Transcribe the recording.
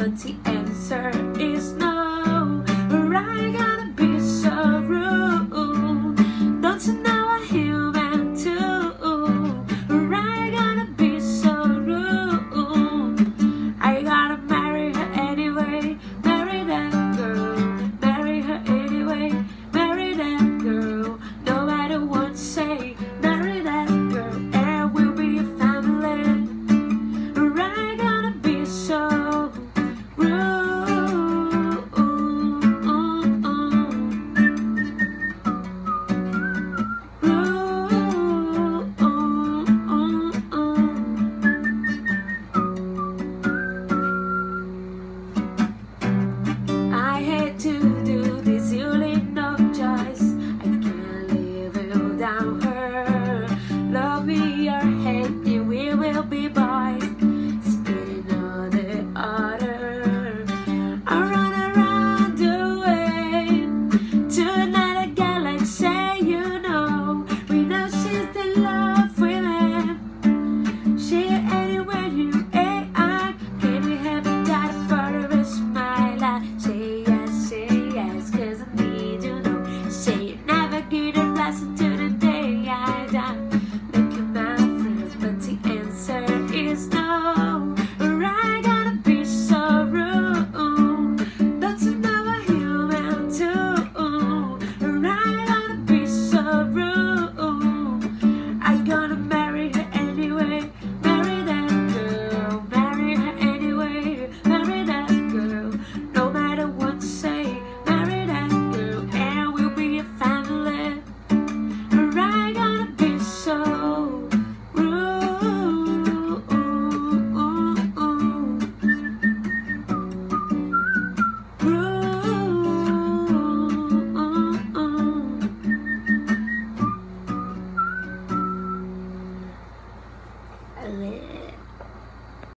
but the answer is no. Or I gotta be so rude. Don't you know I'm human too? Or I gotta be so rude. I gotta marry her anyway. Marry that girl. Marry her anyway. Marry that girl. No matter what you say. Marry that girl. And we'll be a family. Or I gotta be so rude. I hate to do this, you leave no choice. I can't live without her. Love me or hate me, we will be